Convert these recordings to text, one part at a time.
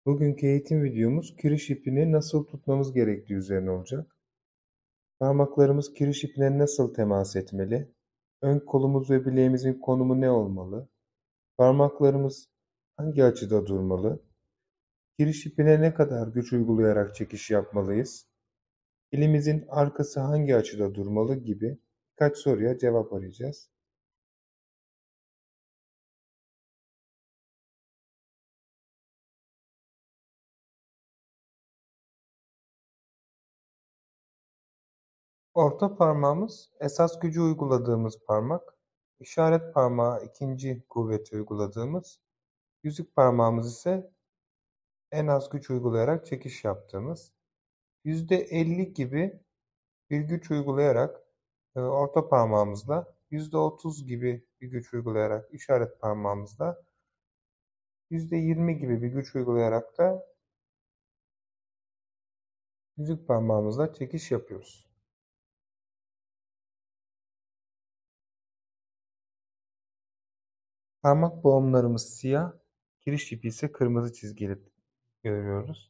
Bugünkü eğitim videomuz kiriş ipini nasıl tutmamız gerektiği üzerine olacak. Parmaklarımız kiriş ipine nasıl temas etmeli? Ön kolumuz ve bileğimizin konumu ne olmalı? Parmaklarımız hangi açıda durmalı? Kiriş ipine ne kadar güç uygulayarak çekiş yapmalıyız? Elimizin arkası hangi açıda durmalı gibi birkaç soruya cevap arayacağız. Orta parmağımız esas gücü uyguladığımız parmak, işaret parmağı ikinci kuvveti uyguladığımız, yüzük parmağımız ise en az güç uygulayarak çekiş yaptığımız, %50 gibi bir güç uygulayarak orta parmağımızla, %30 gibi bir güç uygulayarak işaret parmağımızla, %20 gibi bir güç uygulayarak da yüzük parmağımızla çekiş yapıyoruz. Parmak boğumlarımız siyah, giriş ipi ise kırmızı çizgili görüyoruz.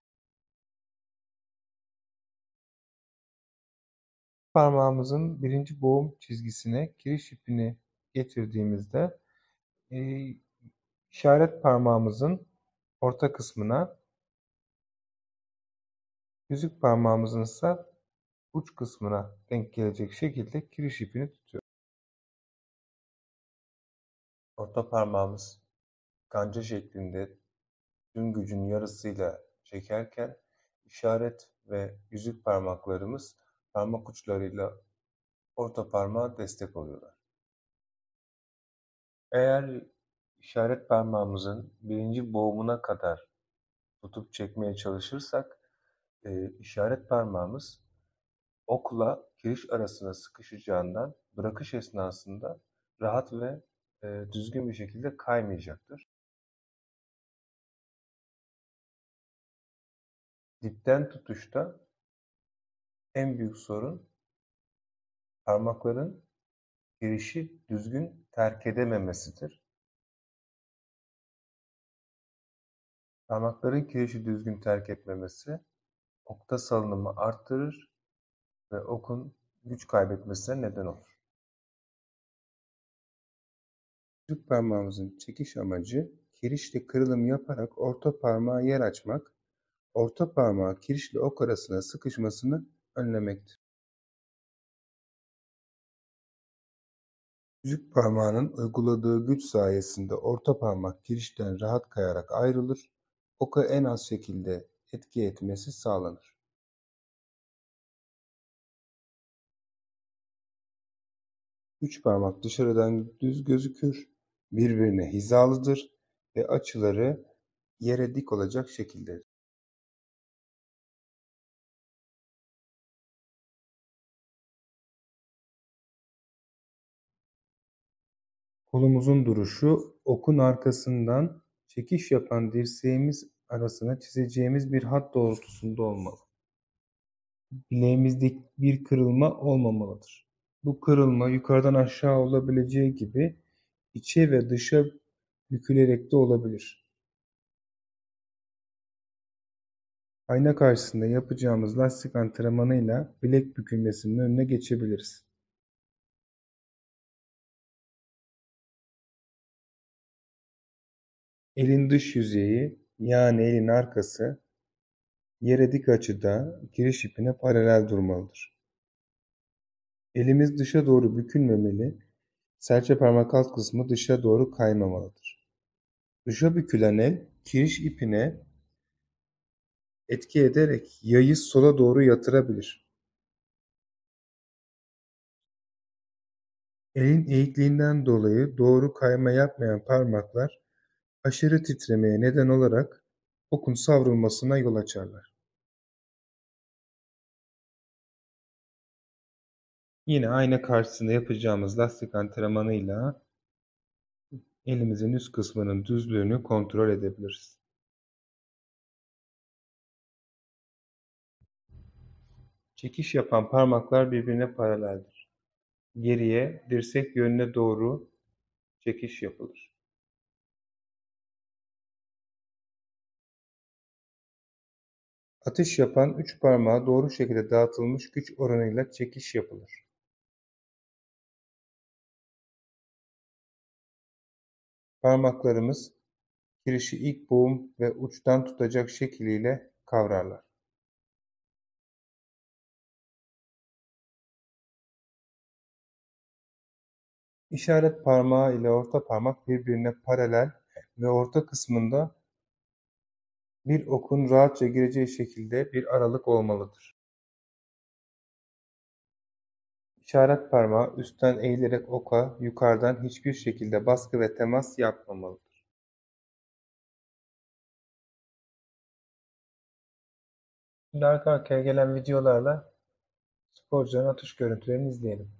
Parmağımızın birinci boğum çizgisine giriş ipini getirdiğimizde e, işaret parmağımızın orta kısmına, yüzük parmağımızın ise uç kısmına denk gelecek şekilde giriş ipini tutuyoruz. Orta parmağımız kanca şeklinde tüm gücün yarısıyla çekerken işaret ve yüzük parmaklarımız parmak uçlarıyla orta parmağa destek oluyorlar. Eğer işaret parmağımızın birinci boğumuna kadar tutup çekmeye çalışırsak işaret parmağımız okla kiriş arasına sıkışacağından bırakış esnasında rahat ve düzgün bir şekilde kaymayacaktır. Dipten tutuşta en büyük sorun parmakların kirişi düzgün terk edememesidir. Parmakların kirişi düzgün terk etmemesi okta salınımı arttırır ve okun güç kaybetmesine neden olur. Yüzük parmağımızın çekiş amacı kirişle kırılım yaparak orta parmağa yer açmak, orta parmağı kirişle ok arasına sıkışmasını önlemektir. Yüzük parmağının uyguladığı güç sayesinde orta parmak kirişten rahat kayarak ayrılır, oka en az şekilde etki etmesi sağlanır. Üç parmak dışarıdan düz gözükür, birbirine hizalıdır ve açıları yere dik olacak şekildedir. Kolumuzun duruşu, okun arkasından çekiş yapan dirseğimiz arasına çizeceğimiz bir hat doğrultusunda olmalı. Bileğimizde bir kırılma olmamalıdır. Bu kırılma yukarıdan aşağı olabileceği gibi içe ve dışa bükülerek de olabilir. Ayna karşısında yapacağımız lastik antrenmanıyla bilek bükülmesinin önüne geçebiliriz. Elin dış yüzeyi, yani elin arkası, yere dik açıda giriş ipine paralel durmalıdır. Elimiz dışa doğru bükülmemeli, serçe parmak alt kısmı dışa doğru kaymamalıdır. Dışa bükülen el, kiriş ipine etki ederek yayı sola doğru yatırabilir. Elin eğikliğinden dolayı doğru kayma yapmayan parmaklar aşırı titremeye neden olarak okun savrulmasına yol açarlar. Yine ayna karşısında yapacağımız lastik antrenmanıyla elimizin üst kısmının düzlüğünü kontrol edebiliriz. Çekiş yapan parmaklar birbirine paraleldir. Geriye dirsek yönüne doğru çekiş yapılır. Atış yapan üç parmağa doğru şekilde dağıtılmış güç oranıyla çekiş yapılır. Parmaklarımız kirişi ilk boğum ve uçtan tutacak şekliyle kavrarlar. İşaret parmağı ile orta parmak birbirine paralel ve orta kısmında bir okun rahatça gireceği şekilde bir aralık olmalıdır. İşaret parmağı üstten eğilerek oka yukarıdan hiçbir şekilde baskı ve temas yapmamalıdır. Şimdi arka arkaya gelen videolarla sporcuların atış görüntülerini izleyelim.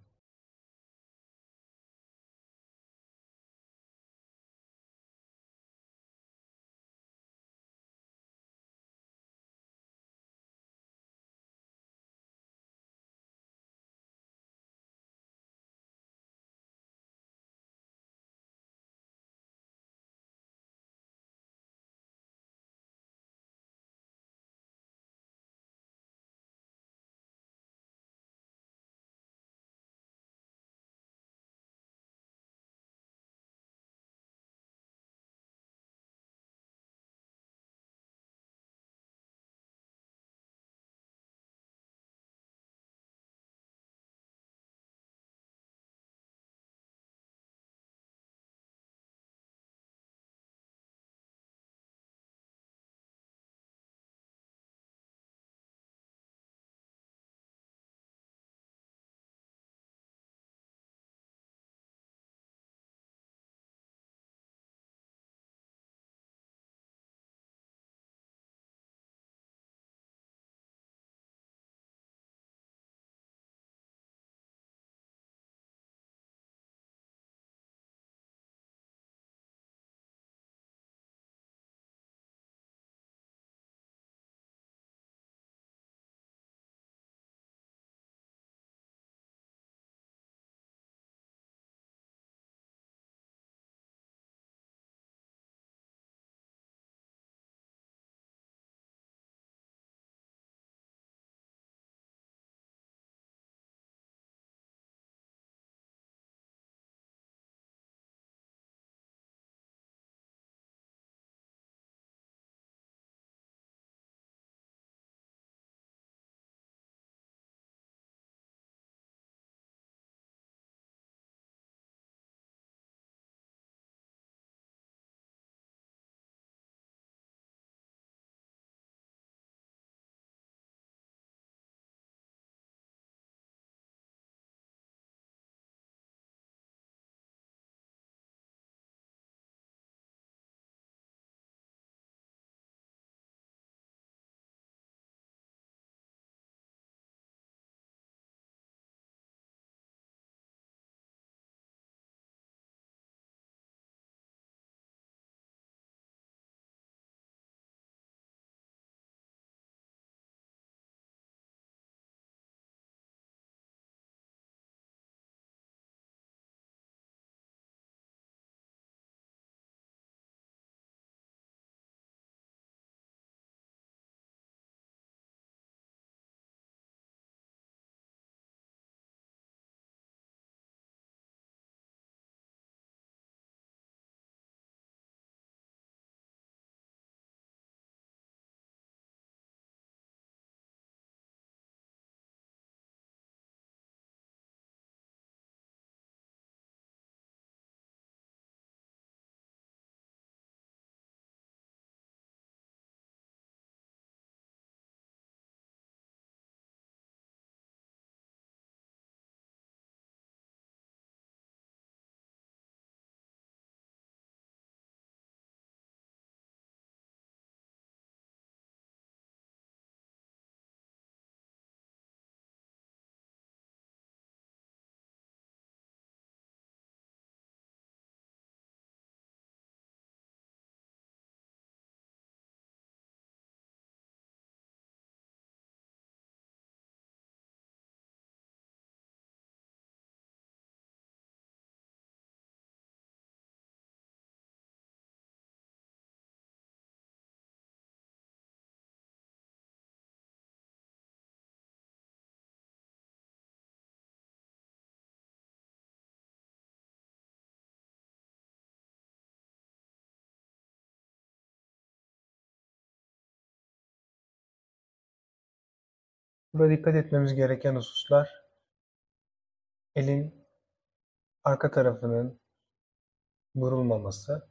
Burada dikkat etmemiz gereken hususlar, elin arka tarafının burulmaması,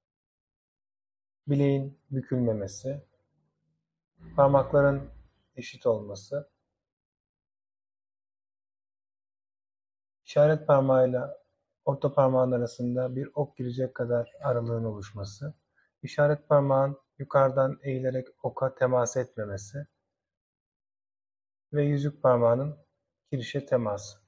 bileğin bükülmemesi, parmakların eşit olması, işaret parmağıyla orta parmağın arasında bir ok girecek kadar aralığın oluşması, işaret parmağın yukarıdan eğilerek oka temas etmemesi ve yüzük parmağının kirişe teması.